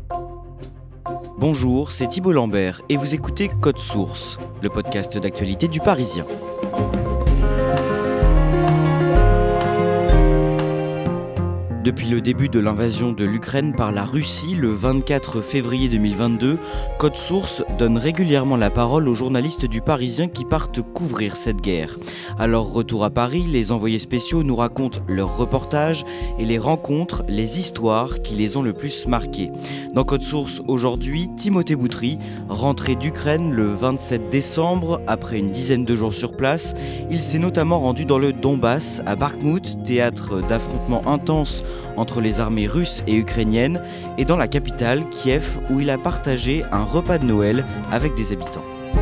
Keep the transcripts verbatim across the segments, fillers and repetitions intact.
Bonjour, c'est Thibault Lambert et vous écoutez Code Source, le podcast d'actualité du Parisien. Depuis le début de l'invasion de l'Ukraine par la Russie, le vingt-quatre février deux mille vingt-deux, Code Source donne régulièrement la parole aux journalistes du Parisien qui partent couvrir cette guerre. À leur retour à Paris, les envoyés spéciaux nous racontent leurs reportages et les rencontres, les histoires qui les ont le plus marqués. Dans Code Source aujourd'hui, Timothée Boutry, rentré d'Ukraine le vingt-sept décembre, après une dizaine de jours sur place, il s'est notamment rendu dans le Donbass, à Bakhmout, théâtre d'affrontements intenses entre les armées russes et ukrainiennes, et dans la capitale, Kiev, où il a partagé un repas de Noël avec des habitants.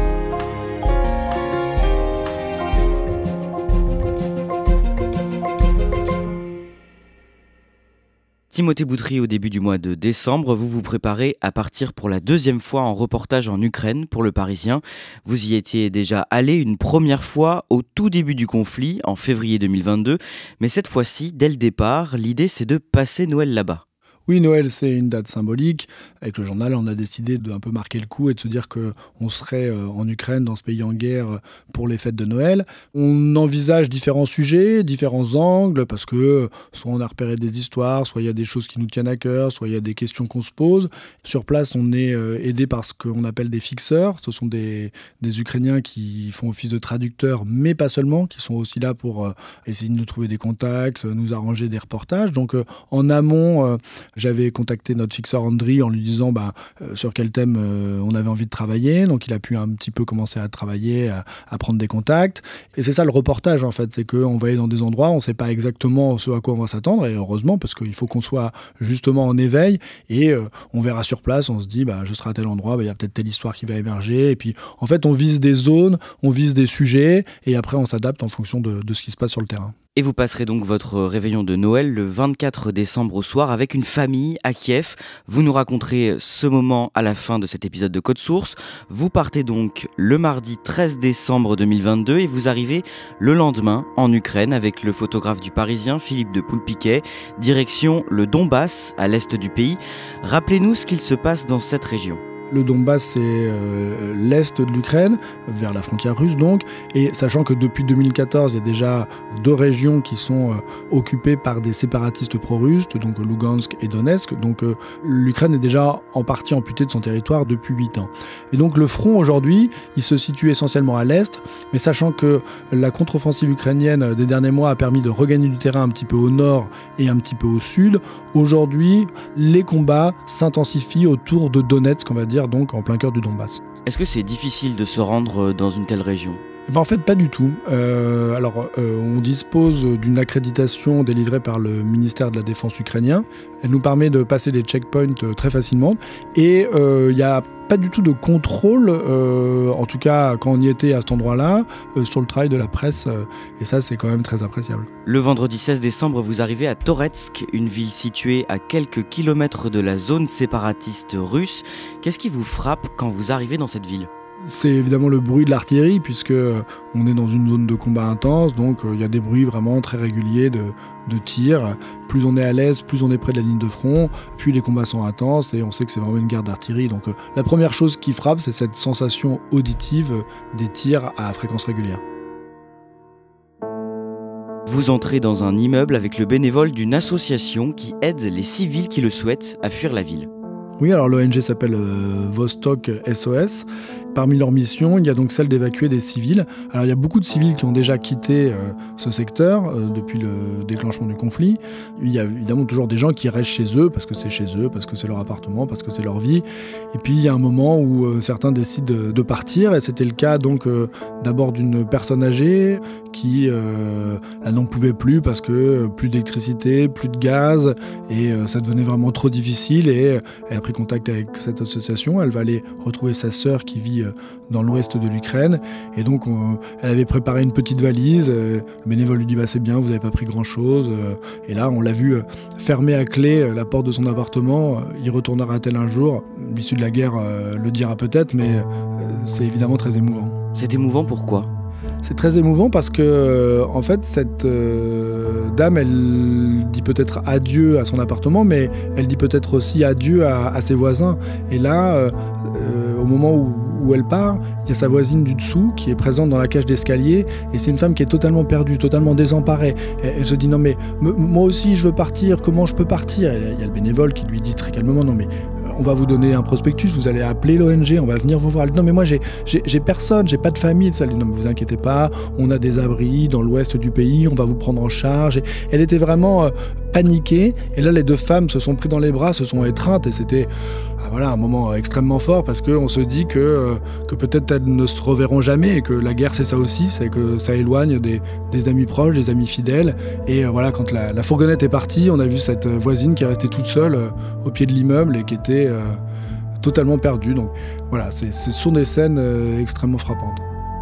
Timothée Boutry, au début du mois de décembre, vous vous préparez à partir pour la deuxième fois en reportage en Ukraine pour Le Parisien. Vous y étiez déjà allé une première fois au tout début du conflit, en février deux mille vingt-deux, mais cette fois-ci, dès le départ, l'idée c'est de passer Noël là-bas. Oui, Noël, c'est une date symbolique. Avec le journal, on a décidé de un peu marquer le coup et de se dire qu'on serait en Ukraine, dans ce pays en guerre, pour les fêtes de Noël. On envisage différents sujets, différents angles, parce que soit on a repéré des histoires, soit il y a des choses qui nous tiennent à cœur, soit il y a des questions qu'on se pose. Sur place, on est aidé par ce qu'on appelle des fixeurs. Ce sont des, des Ukrainiens qui font office de traducteurs, mais pas seulement, qui sont aussi là pour essayer de nous trouver des contacts, nous arranger des reportages. Donc, en amont, j'avais contacté notre fixeur Andriy en lui disant bah, euh, sur quel thème euh, on avait envie de travailler. Donc il a pu un petit peu commencer à travailler, à, à prendre des contacts. Et c'est ça le reportage en fait, c'est qu'on va aller dans des endroits, on ne sait pas exactement ce à quoi on va s'attendre. Et heureusement, parce qu'il faut qu'on soit justement en éveil. Et euh, on verra sur place, on se dit bah, je serai à tel endroit, bah, y a peut-être telle histoire qui va émerger. Et puis en fait, on vise des zones, on vise des sujets. Et après, on s'adapte en fonction de, de ce qui se passe sur le terrain. Et vous passerez donc votre réveillon de Noël le vingt-quatre décembre au soir avec une famille à Kiev. Vous nous raconterez ce moment à la fin de cet épisode de Code Source. Vous partez donc le mardi treize décembre deux mille vingt-deux et vous arrivez le lendemain en Ukraine avec le photographe du Parisien Philippe de Poulpiquet. Direction le Donbass, à l'est du pays. Rappelez-nous ce qu'il se passe dans cette région. Le Donbass, c'est euh, l'est de l'Ukraine, vers la frontière russe donc, et sachant que depuis deux mille quatorze, il y a déjà deux régions qui sont euh, occupées par des séparatistes pro-russes, donc Lugansk et Donetsk, donc euh, l'Ukraine est déjà en partie amputée de son territoire depuis huit ans. Et donc le front aujourd'hui, il se situe essentiellement à l'est, mais sachant que la contre-offensive ukrainienne des derniers mois a permis de regagner du terrain un petit peu au nord et un petit peu au sud, aujourd'hui, les combats s'intensifient autour de Donetsk, on va dire, donc en plein cœur du Donbass. Est-ce que c'est difficile de se rendre dans une telle région ? Eh ben en fait, pas du tout. Euh, alors, euh, on dispose d'une accréditation délivrée par le ministère de la Défense ukrainien. Elle nous permet de passer des checkpoints très facilement. Et il euh, n'y a pas du tout de contrôle, euh, en tout cas quand on y était à cet endroit-là, euh, sur le travail de la presse. Euh, et ça, c'est quand même très appréciable. Le vendredi seize décembre, vous arrivez à Toretsk, une ville située à quelques kilomètres de la zone séparatiste russe. Qu'est-ce qui vous frappe quand vous arrivez dans cette ville ? C'est évidemment le bruit de l'artillerie, puisque on est dans une zone de combat intense, donc il y a des bruits vraiment très réguliers de, de tirs. Plus on est à l'est, plus on est près de la ligne de front, puis les combats sont intenses et on sait que c'est vraiment une guerre d'artillerie. Donc la première chose qui frappe, c'est cette sensation auditive des tirs à fréquence régulière. Vous entrez dans un immeuble avec le bénévole d'une association qui aide les civils qui le souhaitent à fuir la ville. Oui, alors l'O N G s'appelle euh, Vostok S O S. Parmi leurs missions, il y a donc celle d'évacuer des civils. Alors il y a beaucoup de civils qui ont déjà quitté euh, ce secteur euh, depuis le déclenchement du conflit. Il y a évidemment toujours des gens qui restent chez eux parce que c'est chez eux, parce que c'est leur appartement, parce que c'est leur vie. Et puis il y a un moment où euh, certains décident de, de partir. Et c'était le cas donc euh, d'abord d'une personne âgée qui euh, n'en pouvait plus parce que euh, plus d'électricité, plus de gaz et euh, ça devenait vraiment trop difficile. Et euh, elle a pris contact avec cette association. Elle va aller retrouver sa sœur qui vit dans l'ouest de l'Ukraine. Et donc, on, elle avait préparé une petite valise. Le bénévole lui dit bah, « c'est bien, vous n'avez pas pris grand-chose ». Et là, on l'a vu fermer à clé la porte de son appartement. Il retournera-t-elle un jour ? L'issue de la guerre le dira peut-être, mais c'est évidemment très émouvant. C'est émouvant, pourquoi ? C'est très émouvant parce que, euh, en fait, cette euh, dame, elle dit peut-être adieu à son appartement, mais elle dit peut-être aussi adieu à, à ses voisins. Et là, euh, euh, au moment où, où elle part, il y a sa voisine du dessous qui est présente dans la cage d'escalier. Et c'est une femme qui est totalement perdue, totalement désemparée. Et elle se dit, non mais moi aussi je veux partir, comment je peux partir? Et il y a le bénévole qui lui dit très calmement, non mais on va vous donner un prospectus, vous allez appeler l'O N G, on va venir vous voir. Non mais moi j'ai, j'ai, j'ai personne, j'ai pas de famille. Elle dit, non mais vous inquiétez pas, on a des abris dans l'ouest du pays, on va vous prendre en charge. Et elle était vraiment euh, paniquée. Et là les deux femmes se sont pris dans les bras, se sont étreintes et c'était ah, voilà, un moment extrêmement fort parce qu'on se dit que, euh, que peut-être elles ne se reverront jamais et que la guerre c'est ça aussi, c'est que ça éloigne des, des amis proches, des amis fidèles. Et euh, voilà, quand la, la fourgonnette est partie, on a vu cette voisine qui est restée toute seule euh, au pied de l'immeuble et qui était Euh, totalement perdu. Donc voilà, c'est, ce sont des scènes euh, extrêmement frappantes.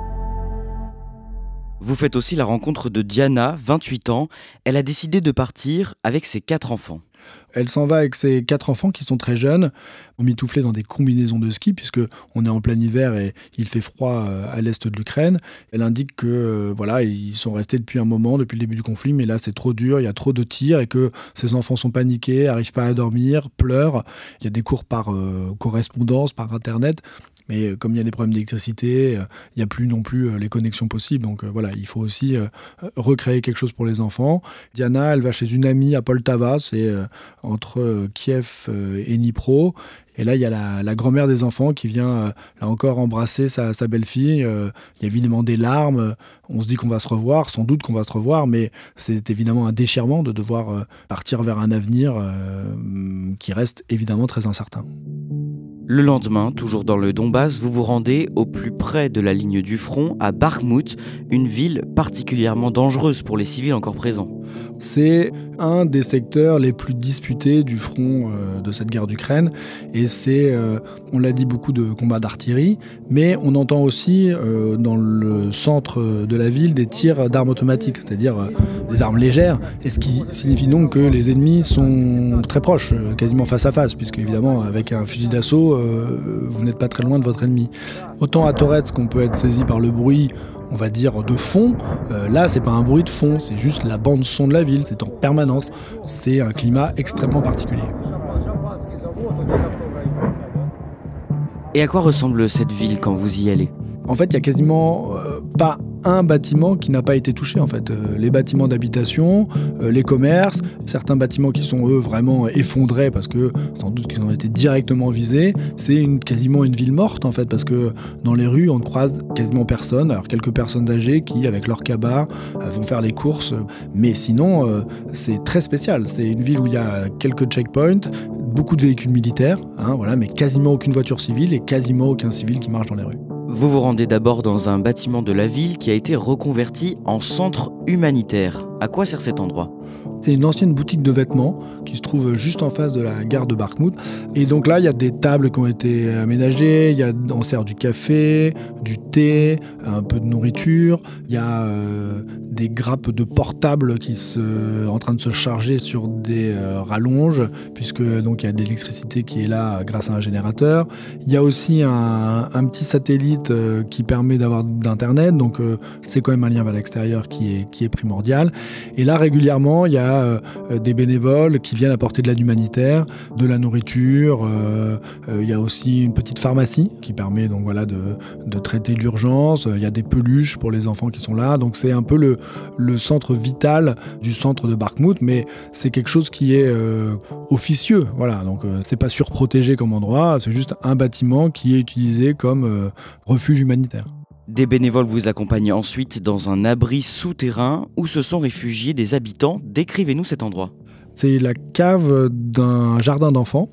Vous faites aussi la rencontre de Diana, vingt-huit ans. Elle a décidé de partir avec ses quatre enfants. Elle s'en va avec ses quatre enfants qui sont très jeunes, emmitouflés dans des combinaisons de ski, puisqu'on est en plein hiver et il fait froid à l'est de l'Ukraine. Elle indique que euh, voilà, ils sont restés depuis un moment, depuis le début du conflit, mais là c'est trop dur, il y a trop de tirs et que ses enfants sont paniqués, n'arrivent pas à dormir, pleurent. Il y a des cours par euh, correspondance, par Internet. Mais comme il y a des problèmes d'électricité, il n'y a plus non plus les connexions possibles. Donc voilà, il faut aussi recréer quelque chose pour les enfants. Diana, elle va chez une amie à Poltava, c'est entre Kiev et Dnipro. Et là, il y a la, la grand-mère des enfants qui vient, là encore, embrasser sa, sa belle-fille. Il y a évidemment des larmes. On se dit qu'on va se revoir, sans doute qu'on va se revoir, mais c'est évidemment un déchirement de devoir partir vers un avenir qui reste évidemment très incertain. Le lendemain, toujours dans le Donbass, vous vous rendez au plus près de la ligne du front, à Bakhmout, une ville particulièrement dangereuse pour les civils encore présents. C'est un des secteurs les plus disputés du front euh, de cette guerre d'Ukraine. Et c'est, euh, on l'a dit, beaucoup de combats d'artillerie, mais on entend aussi euh, dans le centre de la ville des tirs d'armes automatiques, c'est-à-dire euh, des armes légères, et ce qui signifie donc que les ennemis sont très proches, euh, quasiment face à face, puisque évidemment avec un fusil d'assaut, euh, vous n'êtes pas très loin de votre ennemi. Autant à Toretsk, qu'on peut être saisi par le bruit, on va dire, de fond. Euh, là, c'est pas un bruit de fond, c'est juste la bande-son de la ville, c'est en permanence. C'est un climat extrêmement particulier. Et à quoi ressemble cette ville quand vous y allez ? En fait, il n'y a quasiment euh, pas un bâtiment qui n'a pas été touché. En fait, euh, les bâtiments d'habitation, euh, les commerces, certains bâtiments qui sont eux vraiment effondrés parce que sans doute qu'ils ont été directement visés. C'est une, quasiment une ville morte en fait parce que dans les rues on ne croise quasiment personne. Alors quelques personnes âgées qui avec leur cabas euh, vont faire les courses, mais sinon euh, c'est très spécial. C'est une ville où il y a quelques checkpoints, beaucoup de véhicules militaires, hein, voilà, mais quasiment aucune voiture civile et quasiment aucun civil qui marche dans les rues. Vous vous rendez d'abord dans un bâtiment de la ville qui a été reconverti en centre humanitaire. À quoi sert cet endroit ? C'est une ancienne boutique de vêtements qui se trouve juste en face de la gare de Bakhmout. Et donc là, il y a des tables qui ont été aménagées, il y a, on sert du café, du thé, un peu de nourriture. Il y a euh, des grappes de portables qui sont en train de se charger sur des euh, rallonges, puisque donc il y a de l'électricité qui est là grâce à un générateur. Il y a aussi un, un petit satellite euh, qui permet d'avoir d'internet, donc euh, c'est quand même un lien vers l'extérieur qui est, qui est primordial. Et là, régulièrement, il y a Euh, des bénévoles qui viennent apporter de l'aide humanitaire, de la nourriture. Euh, euh, il y a aussi une petite pharmacie qui permet donc, voilà, de, de traiter l'urgence. Il y a des peluches pour les enfants qui sont là. Donc c'est un peu le, le centre vital du centre de Bakhmout, mais c'est quelque chose qui est euh, officieux. Voilà, donc euh, c'est pas surprotégé comme endroit, c'est juste un bâtiment qui est utilisé comme euh, refuge humanitaire. Des bénévoles vous accompagnent ensuite dans un abri souterrain où se sont réfugiés des habitants. Décrivez-nous cet endroit. C'est la cave d'un jardin d'enfants.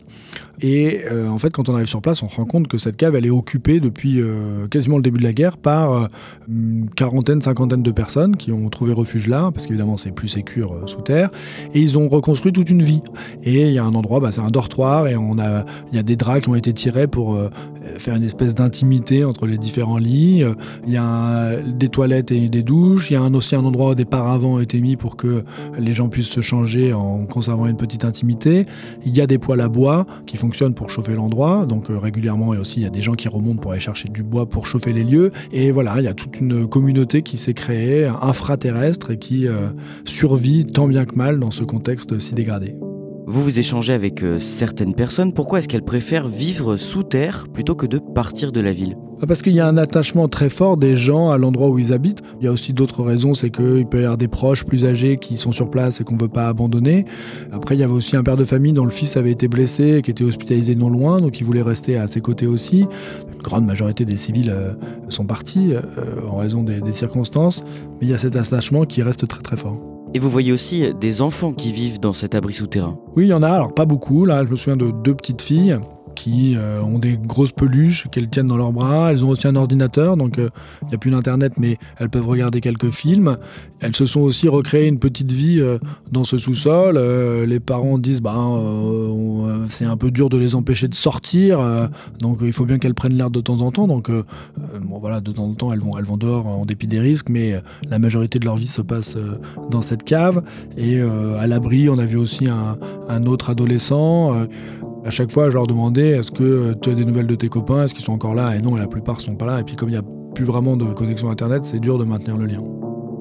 Et euh, en fait, quand on arrive sur place, on se rend compte que cette cave, elle est occupée depuis euh, quasiment le début de la guerre par euh, une quarantaine, cinquantaine de personnes qui ont trouvé refuge là, parce qu'évidemment, c'est plus sécure euh, sous terre. Et ils ont reconstruit toute une vie. Et il y a un endroit, bah, c'est un dortoir, et on a, il y a des draps qui ont été tirés pour euh, faire une espèce d'intimité entre les différents lits. Il y a un, des toilettes et des douches. Il y a un, aussi un endroit où des paravents ont été mis pour que les gens puissent se changer en conservant une petite intimité. Il y a des poêles à bois qui fonctionnent pour chauffer l'endroit, donc euh, régulièrement, et aussi il y a des gens qui remontent pour aller chercher du bois pour chauffer les lieux. Et voilà, il y a toute une communauté qui s'est créée, infraterrestre, et qui euh, survit tant bien que mal dans ce contexte si dégradé. Vous vous échangez avec euh, certaines personnes. Pourquoi est-ce qu'elles préfèrent vivre sous terre plutôt que de partir de la ville ? Parce qu'il y a un attachement très fort des gens à l'endroit où ils habitent. Il y a aussi d'autres raisons, c'est qu'il peut y avoir des proches plus âgés qui sont sur place et qu'on ne veut pas abandonner. Après, il y avait aussi un père de famille dont le fils avait été blessé et qui était hospitalisé non loin, donc il voulait rester à ses côtés aussi. Une grande majorité des civils euh, sont partis euh, en raison des, des circonstances, mais il y a cet attachement qui reste très très fort. Et vous voyez aussi des enfants qui vivent dans cet abri souterrain. Oui, il y en a, alors pas beaucoup. Là, je me souviens de deux petites filles qui euh, ont des grosses peluches qu'elles tiennent dans leurs bras. Elles ont aussi un ordinateur, donc il euh, n'y a plus d'internet, mais elles peuvent regarder quelques films. Elles se sont aussi recréées une petite vie euh, dans ce sous-sol. Euh, les parents disent bah, euh, c'est un peu dur de les empêcher de sortir, euh, donc il faut bien qu'elles prennent l'air de temps en temps. Donc euh, bon, voilà, de temps en temps, elles vont, elles vont dehors en dépit des risques, mais euh, la majorité de leur vie se passe euh, dans cette cave. Et euh, à l'abri, on a vu aussi un, un autre adolescent. Euh, À chaque fois, je leur demandais, est-ce que tu as des nouvelles de tes copains, est-ce qu'ils sont encore là? Et non, la plupart ne sont pas là. Et puis comme il n'y a plus vraiment de connexion Internet, c'est dur de maintenir le lien.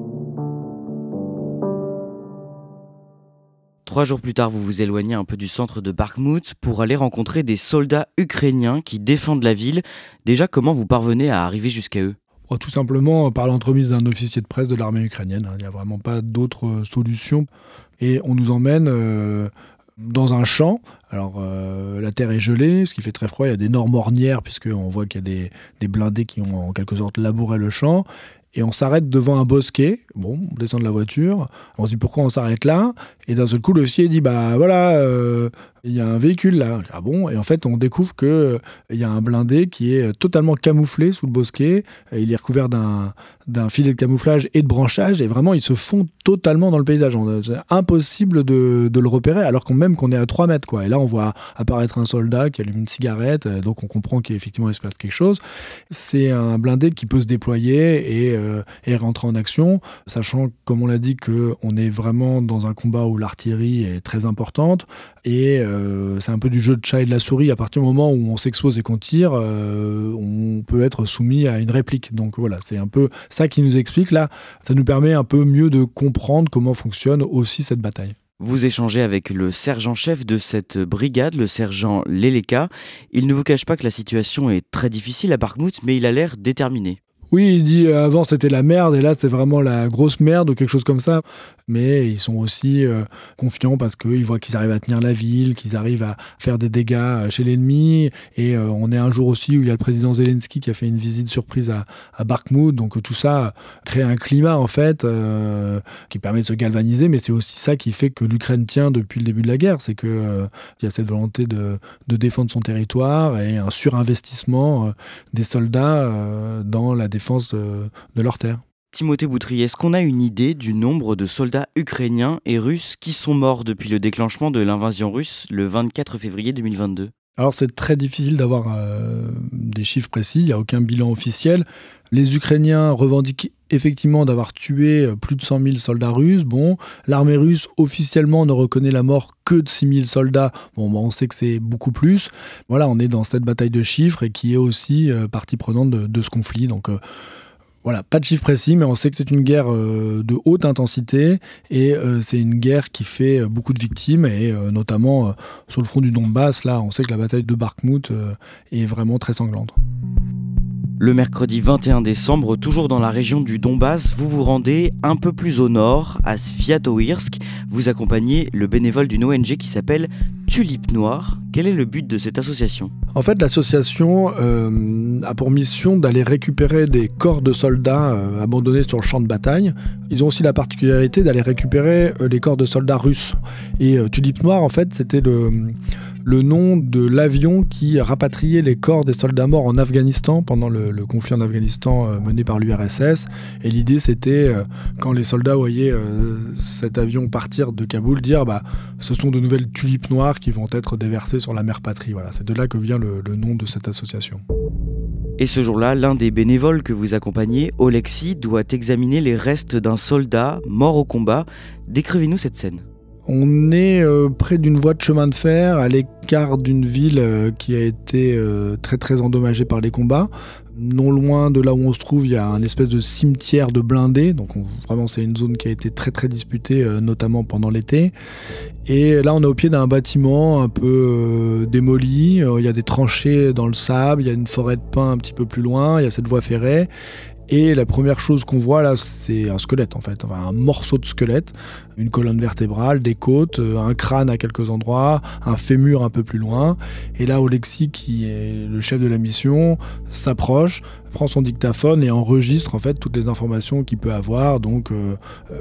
Trois jours plus tard, vous vous éloignez un peu du centre de Bakhmout pour aller rencontrer des soldats ukrainiens qui défendent la ville. Déjà, comment vous parvenez à arriver jusqu'à eux ? Tout simplement par l'entremise d'un officier de presse de l'armée ukrainienne. Il n'y a vraiment pas d'autre solution. Et on nous emmène euh, dans un champ. Alors euh, la terre est gelée, ce qui fait très froid. Il y a d'énormes ornières puisqu'on voit qu'il y a des, des blindés qui ont en quelque sorte labouré le champ. Et on s'arrête devant un bosquet. Bon, on descend de la voiture. On se dit pourquoi on s'arrête là. Et d'un seul coup, le officier dit bah voilà, euh, il y a un véhicule là. Ah bon ? Et en fait, on découvre qu'il euh, y a un blindé qui est totalement camouflé sous le bosquet. Et il est recouvert d'un, d'un filet de camouflage et de branchage. Et vraiment, il se fond totalement dans le paysage. C'est impossible de, de le repérer, alors qu'on même qu'on est à trois mètres, quoi. Et là, on voit apparaître un soldat qui allume une cigarette. Donc, on comprend qu'effectivement, il se passe quelque chose. C'est un blindé qui peut se déployer et, euh, et rentrer en action, sachant, comme on l'a dit, qu'on est vraiment dans un combat où l'artillerie est très importante. Et euh, c'est un peu du jeu de chat et de la souris. À partir du moment où on s'expose et qu'on tire, euh, on peut être soumis à une réplique. Donc voilà, c'est un peu ça qui nous explique. Là, ça nous permet un peu mieux de comprendre comment fonctionne aussi cette bataille. Vous échangez avec le sergent-chef de cette brigade, le sergent Leleka. Il ne vous cache pas que la situation est très difficile à Bakhmout, mais il a l'air déterminé. Oui, il dit euh, avant c'était la merde et là c'est vraiment la grosse merde ou quelque chose comme ça. Mais ils sont aussi euh, confiants parce qu'ils voient qu'ils arrivent à tenir la ville, qu'ils arrivent à faire des dégâts chez l'ennemi. Et euh, on est un jour aussi où il y a le président Zelensky qui a fait une visite surprise à, à Bakhmout. Donc tout ça crée un climat en fait euh, qui permet de se galvaniser. Mais c'est aussi ça qui fait que l'Ukraine tient depuis le début de la guerre. C'est qu'il euh, y a cette volonté de, de défendre son territoire et un surinvestissement euh, des soldats euh, dans la défense défense de, de leur terre. Timothée Boutry, est-ce qu'on a une idée du nombre de soldats ukrainiens et russes qui sont morts depuis le déclenchement de l'invasion russe le vingt-quatre février deux mille vingt-deux ? Alors c'est très difficile d'avoir euh, des chiffres précis, il n'y a aucun bilan officiel. Les Ukrainiens revendiquent effectivement d'avoir tué plus de cent mille soldats russes. Bon, l'armée russe officiellement ne reconnaît la mort que de six mille soldats. Bon, bah, on sait que c'est beaucoup plus. Voilà, on est dans cette bataille de chiffres et qui est aussi euh, partie prenante de, de ce conflit. Donc euh, voilà, pas de chiffres précis, mais on sait que c'est une guerre euh, de haute intensité et euh, c'est une guerre qui fait beaucoup de victimes et euh, notamment euh, sur le front du Donbass, là, on sait que la bataille de Bakhmout euh, est vraiment très sanglante. Le mercredi vingt et un décembre, toujours dans la région du Donbass, vous vous rendez un peu plus au nord, à Sviatoyrsk. Vous accompagnez le bénévole d'une O N G qui s'appelle Tulipe Noire. Quel est le but de cette association ? En fait, l'association euh, a pour mission d'aller récupérer des corps de soldats euh, abandonnés sur le champ de bataille. Ils ont aussi la particularité d'aller récupérer euh, les corps de soldats russes. Et euh, Tulipe Noire, en fait, c'était le, le nom de l'avion qui rapatriait les corps des soldats morts en Afghanistan pendant le, le conflit en Afghanistan euh, mené par l'U R S S. Et l'idée, c'était, euh, quand les soldats voyaient euh, cet avion partir de Kaboul, dire bah, ce sont de nouvelles tulipes noires qui vont être déversées sur la mère patrie. Voilà, c'est de là que vient le, le nom de cette association. Et ce jour-là, l'un des bénévoles que vous accompagnez, Oleksiy, doit examiner les restes d'un soldat mort au combat. Décrivez-nous cette scène. On est euh, près d'une voie de chemin de fer, à l'écart d'une ville euh, qui a été euh, très très endommagée par les combats. Non loin de là où on se trouve, il y a un espèce de cimetière de blindés. Donc on, vraiment, c'est une zone qui a été très très disputée, euh, notamment pendant l'été. Et là, on est au pied d'un bâtiment un peu euh, démoli. Euh, il y a des tranchées dans le sable, il y a une forêt de pins un petit peu plus loin, il y a cette voie ferrée. Et la première chose qu'on voit là, c'est un squelette en fait, enfin, un morceau de squelette, une colonne vertébrale, des côtes, un crâne à quelques endroits, un fémur un peu plus loin. Et là, Oleksiy, qui est le chef de la mission, s'approche, prend son dictaphone et enregistre en fait toutes les informations qu'il peut avoir, donc euh, euh,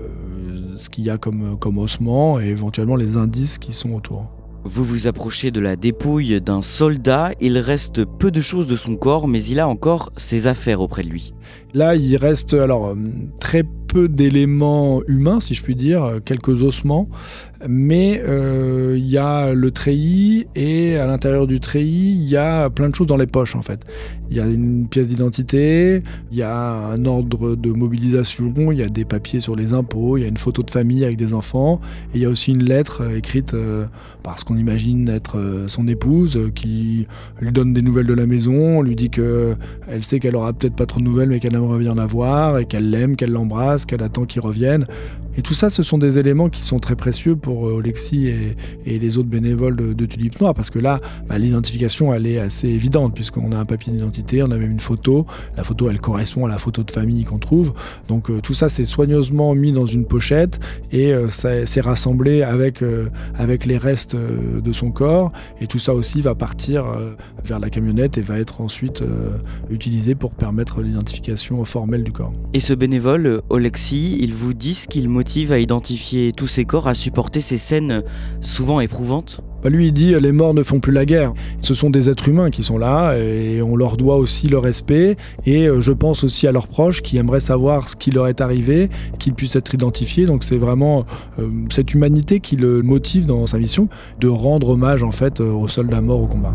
ce qu'il y a comme, comme ossement et éventuellement les indices qui sont autour. Vous vous approchez de la dépouille d'un soldat, il reste peu de choses de son corps, mais il a encore ses affaires auprès de lui. Là, il reste alors très peu d'éléments humains, si je puis dire, quelques ossements, mais euh, il y a le treillis et à l'intérieur du treillis, il y a plein de choses dans les poches en fait. Il y a une pièce d'identité, il y a un ordre de mobilisation, il y a des papiers sur les impôts, il y a une photo de famille avec des enfants, et il y a aussi une lettre écrite euh, par ce qu'on imagine être euh, son épouse, euh, qui lui donne des nouvelles de la maison, lui dit qu'elle sait qu'elle aura peut-être pas trop de nouvelles, mais qu'elle aimerait bien en avoir, et qu'elle l'aime, qu'elle l'embrasse, qu'elle attend qu'il revienne. Et tout ça, ce sont des éléments qui sont très précieux pour Oleksiy et, et les autres bénévoles de, de Tulipe Noire, parce que là, bah, l'identification, elle est assez évidente, puisqu'on a un papier d'identité, on a même une photo. La photo, elle correspond à la photo de famille qu'on trouve. Donc euh, tout ça, c'est soigneusement mis dans une pochette et euh, c'est rassemblé avec, euh, avec les restes euh, de son corps. Et tout ça aussi va partir euh, vers la camionnette et va être ensuite euh, utilisé pour permettre l'identification formelle du corps. Et ce bénévole, Oleksiy, il vous dit ce qu'il motive à identifier tous ces corps, à supporter ces scènes souvent éprouvantes? Bah lui, il dit les morts ne font plus la guerre. Ce sont des êtres humains qui sont là et on leur doit aussi le respect. Et je pense aussi à leurs proches qui aimeraient savoir ce qui leur est arrivé, qu'ils puissent être identifiés. Donc c'est vraiment euh, cette humanité qui le motive dans sa mission, de rendre hommage en fait aux soldats morts au combat.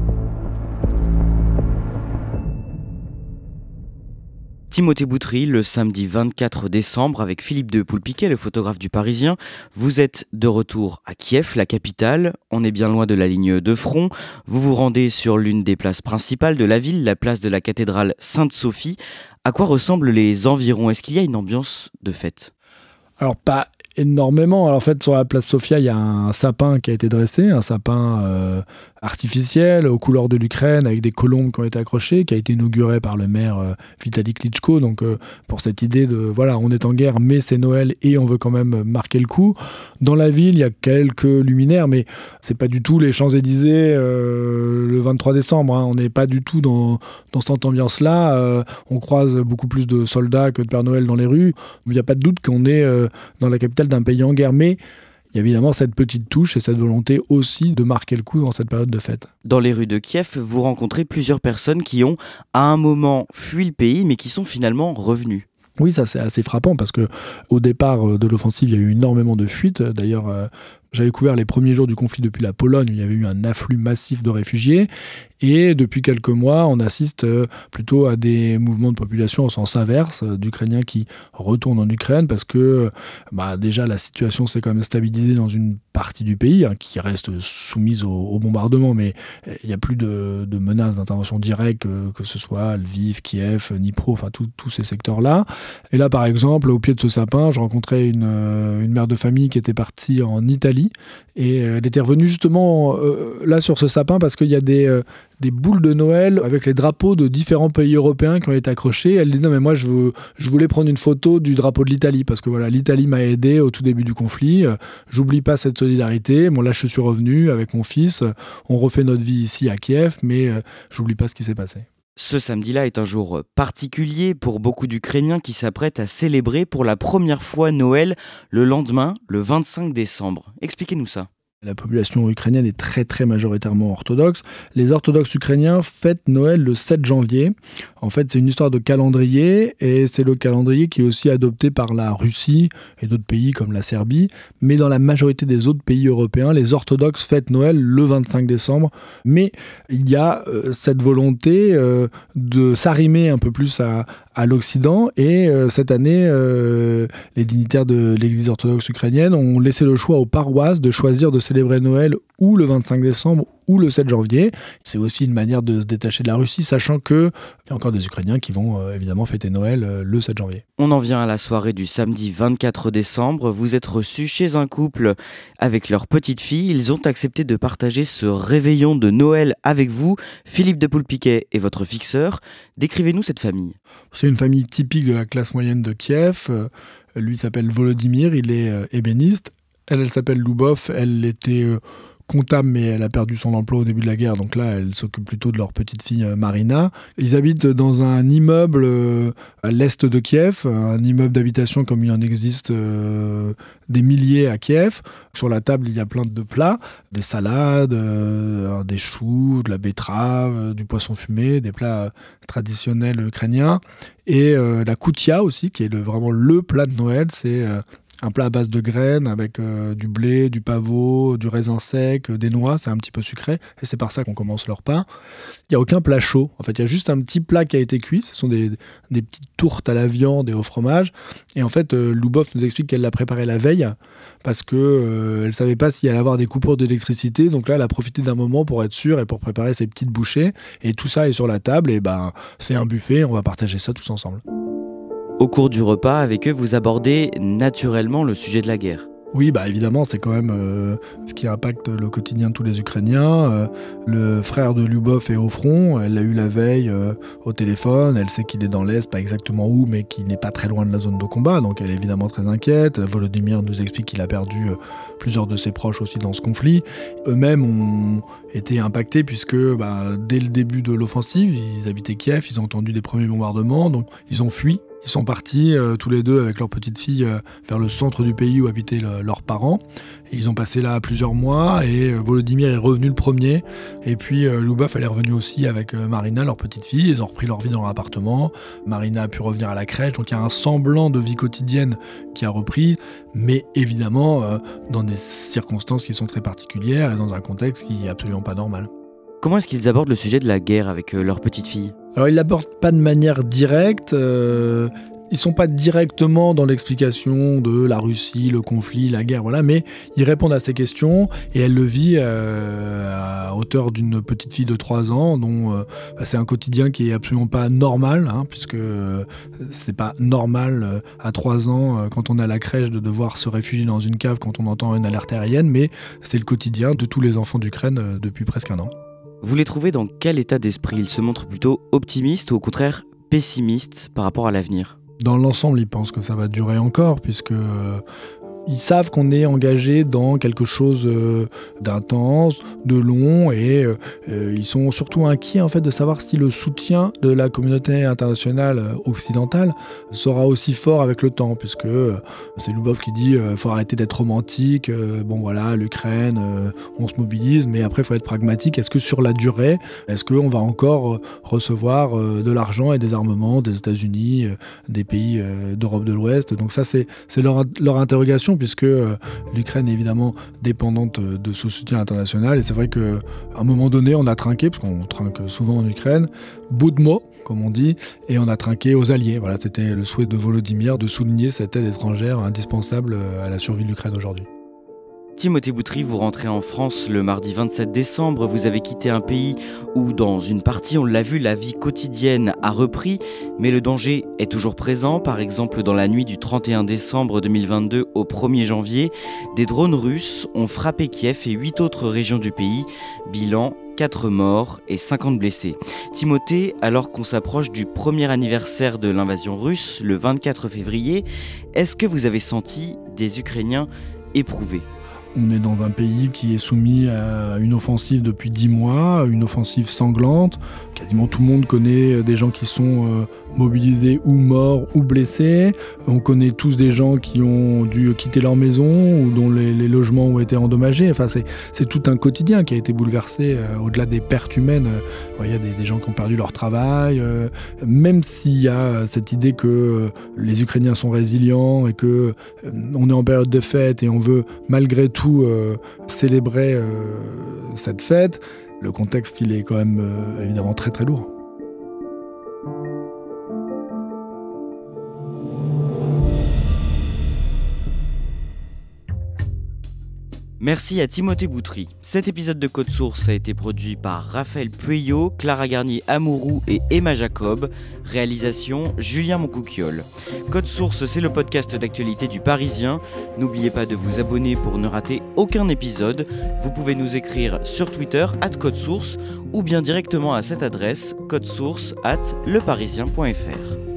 Timothée Boutry, le samedi vingt-quatre décembre, avec Philippe de Poulpiquet, le photographe du Parisien. Vous êtes de retour à Kiev, la capitale. On est bien loin de la ligne de front. Vous vous rendez sur l'une des places principales de la ville, la place de la cathédrale Sainte-Sophie. À quoi ressemblent les environs? Est-ce qu'il y a une ambiance de fête? Alors pas énormément. Alors en fait, sur la place Sofia, il y a un sapin qui a été dressé, un sapin euh, artificiel aux couleurs de l'Ukraine avec des colombes qui ont été accrochées, qui a été inauguré par le maire euh, Vitali Klitschko. Donc euh, pour cette idée de voilà, on est en guerre, mais c'est Noël et on veut quand même marquer le coup. Dans la ville, il y a quelques luminaires, mais c'est pas du tout les Champs-Élysées euh, le vingt-trois décembre. Hein. On n'est pas du tout dans, dans cette ambiance-là. Euh, on croise beaucoup plus de soldats que de Père Noël dans les rues. Il n'y a pas de doute qu'on est euh, dans la capitale d'un pays en guerre, mais il y a évidemment cette petite touche et cette volonté aussi de marquer le coup dans cette période de fête. Dans les rues de Kiev, vous rencontrez plusieurs personnes qui ont, à un moment, fui le pays, mais qui sont finalement revenues. Oui, ça c'est assez frappant parce que au départ de l'offensive, il y a eu énormément de fuites. D'ailleurs, euh, j'avais couvert les premiers jours du conflit depuis la Pologne, où il y avait eu un afflux massif de réfugiés. Et depuis quelques mois, on assiste plutôt à des mouvements de population au sens inverse, d'Ukrainiens qui retournent en Ukraine parce que bah, déjà la situation s'est quand même stabilisée dans une partie du pays, hein, qui reste soumise au, au bombardement, mais il n'y a plus de, de menaces d'intervention directe, que, que ce soit Lviv, Kiev, Dnipro, enfin tous ces secteurs-là. Et là, par exemple, au pied de ce sapin, je rencontrais une, une mère de famille qui était partie en Italie et elle était revenue justement euh, là sur ce sapin parce qu'il y a des... Euh, des boules de Noël avec les drapeaux de différents pays européens qui ont été accrochés. Elle dit non mais moi je, veux, je voulais prendre une photo du drapeau de l'Italie parce que voilà, l'Italie m'a aidé au tout début du conflit. Euh, j'oublie pas cette solidarité. Bon là je suis revenu avec mon fils. On refait notre vie ici à Kiev, mais euh, j'oublie pas ce qui s'est passé. Ce samedi-là est un jour particulier pour beaucoup d'Ukrainiens qui s'apprêtent à célébrer pour la première fois Noël le lendemain, le vingt-cinq décembre. Expliquez-nous ça. La population ukrainienne est très très majoritairement orthodoxe. Les orthodoxes ukrainiens fêtent Noël le sept janvier. En fait, c'est une histoire de calendrier et c'est le calendrier qui est aussi adopté par la Russie et d'autres pays comme la Serbie. Mais dans la majorité des autres pays européens, les orthodoxes fêtent Noël le vingt-cinq décembre. Mais il y a euh, cette volonté euh, de s'arrimer un peu plus à, à l'Occident. Et euh, cette année, euh, les dignitaires de l'Église orthodoxe ukrainienne ont laissé le choix aux paroisses de choisir de célébrer Noël ou le vingt-cinq décembre ou le sept janvier. C'est aussi une manière de se détacher de la Russie, sachant qu'il y a encore des Ukrainiens qui vont euh, évidemment fêter Noël euh, le sept janvier. On en vient à la soirée du samedi vingt-quatre décembre. Vous êtes reçus chez un couple avec leur petite fille. Ils ont accepté de partager ce réveillon de Noël avec vous. Philippe de Poulpiquet est votre fixeur. Décrivez-nous cette famille. C'est une famille typique de la classe moyenne de Kiev. Euh, lui s'appelle Volodymyr, il est euh, ébéniste. Elle, elle s'appelle Loubov, elle était euh, comptable, mais elle a perdu son emploi au début de la guerre, donc là, elle s'occupe plutôt de leur petite fille euh, Marina. Ils habitent dans un immeuble euh, à l'est de Kiev, un immeuble d'habitation comme il en existe euh, des milliers à Kiev. Sur la table, il y a plein de plats, des salades, euh, des choux, de la betterave, euh, du poisson fumé, des plats euh, traditionnels ukrainiens. Et euh, la koutia aussi, qui est le, vraiment le plat de Noël, c'est... Euh, un plat à base de graines avec euh, du blé, du pavot, du raisin sec, euh, des noix, c'est un petit peu sucré. Et c'est par ça qu'on commence le repas. Il n'y a aucun plat chaud. En fait, il y a juste un petit plat qui a été cuit. Ce sont des, des petites tourtes à la viande et au fromage. Et en fait, euh, Loubov nous explique qu'elle l'a préparé la veille parce qu'elle euh, ne savait pas s'il allait y avoir des coupures d'électricité. Donc là, elle a profité d'un moment pour être sûre et pour préparer ses petites bouchées. Et tout ça est sur la table. Et ben, c'est un buffet. On va partager ça tous ensemble. Au cours du repas, avec eux, vous abordez naturellement le sujet de la guerre. Oui, bah évidemment, c'est quand même euh, ce qui impacte le quotidien de tous les Ukrainiens. Euh, le frère de Loubov est au front, elle l'a eu la veille euh, au téléphone, elle sait qu'il est dans l'Est, pas exactement où, mais qu'il n'est pas très loin de la zone de combat, donc elle est évidemment très inquiète. Volodymyr nous explique qu'il a perdu euh, plusieurs de ses proches aussi dans ce conflit. Eux-mêmes ont été impactés puisque bah, dès le début de l'offensive, ils habitaient Kiev, ils ont entendu des premiers bombardements, donc ils ont fui. Ils sont partis euh, tous les deux avec leur petite fille euh, vers le centre du pays où habitaient le, leurs parents. Et ils ont passé là plusieurs mois et euh, Volodymyr est revenu le premier. Et puis euh, Loubov, elle est revenue aussi avec euh, Marina, leur petite fille. Ils ont repris leur vie dans leur appartement. Marina a pu revenir à la crèche. Donc il y a un semblant de vie quotidienne qui a repris. Mais évidemment, euh, dans des circonstances qui sont très particulières et dans un contexte qui n'est absolument pas normal. Comment est-ce qu'ils abordent le sujet de la guerre avec euh, leur petite fille ? Alors, ils l'abordent pas de manière directe. Euh, ils sont pas directement dans l'explication de la Russie, le conflit, la guerre, voilà, mais ils répondent à ces questions et elle le vit euh, à hauteur d'une petite fille de trois ans, dont euh, bah, c'est un quotidien qui est absolument pas normal, hein, puisque euh, c'est pas normal euh, à trois ans, euh, quand on est à la crèche, de devoir se réfugier dans une cave quand on entend une alerte aérienne, mais c'est le quotidien de tous les enfants d'Ukraine euh, depuis presque un an. Vous les trouvez dans quel état d'esprit ? Ils se montrent plutôt optimistes ou au contraire pessimistes par rapport à l'avenir ? Dans l'ensemble, ils pensent que ça va durer encore, puisque euh, ils savent qu'on est engagé dans quelque chose euh, d'intense, de long, et euh, euh, ils sont surtout inquiets en fait de savoir si le soutien de la communauté internationale euh, occidentale sera aussi fort avec le temps, puisque euh, c'est Loubov qui dit euh, faut arrêter d'être romantique, euh, bon voilà, l'Ukraine, euh, on se mobilise, mais après il faut être pragmatique. Est-ce que sur la durée, est-ce qu'on va encore euh, recevoir euh, de l'argent et des armements des États-Unis, euh, des pays euh, d'Europe de l'Ouest? Donc ça c'est, c'est leur, leur interrogation, puisque euh, l'Ukraine est évidemment dépendante de ce soutien international. Et c'est vrai qu'à un moment donné, on a trinqué, parce qu'on trinque souvent en Ukraine, bout de mot, comme on dit, et on a trinqué aux alliés. Voilà, c'était le souhait de Volodymyr de souligner cette aide étrangère indispensable à la survie de l'Ukraine aujourd'hui. Timothée Boutry, vous rentrez en France le mardi vingt-sept décembre. Vous avez quitté un pays où, dans une partie, on l'a vu, la vie quotidienne a repris, mais le danger est toujours présent. Par exemple, dans la nuit du trente et un décembre deux mille vingt-deux au premier janvier, des drones russes ont frappé Kiev et huit autres régions du pays. Bilan, quatre morts et cinquante blessés. Timothée, alors qu'on s'approche du premier anniversaire de l'invasion russe, le vingt-quatre février, est-ce que vous avez senti des Ukrainiens éprouvés ? On est dans un pays qui est soumis à une offensive depuis dix mois, une offensive sanglante. Quasiment tout le monde connaît des gens qui sont euh, mobilisés ou morts ou blessés. On connaît tous des gens qui ont dû quitter leur maison ou dont les, les logements ont été endommagés. Enfin, c'est, c'est tout un quotidien qui a été bouleversé euh, au-delà des pertes humaines. Il y a des, des gens qui ont perdu leur travail. Euh, même s'il y a cette idée que euh, les Ukrainiens sont résilients et qu'on euh, est en période de fête et on veut malgré tout Euh, célébrer euh, cette fête, le contexte il est quand même euh, évidemment très très lourd. Merci à Timothée Boutry. Cet épisode de Code Source a été produit par Raphaël Pueyo, Clara Garnier-Amouroux et Emma Jacob. Réalisation Julien Moncouquiol. Code Source, c'est le podcast d'actualité du Parisien. N'oubliez pas de vous abonner pour ne rater aucun épisode. Vous pouvez nous écrire sur Twitter arobase Code Source ou bien directement à cette adresse codesource arobase leparisien point fr.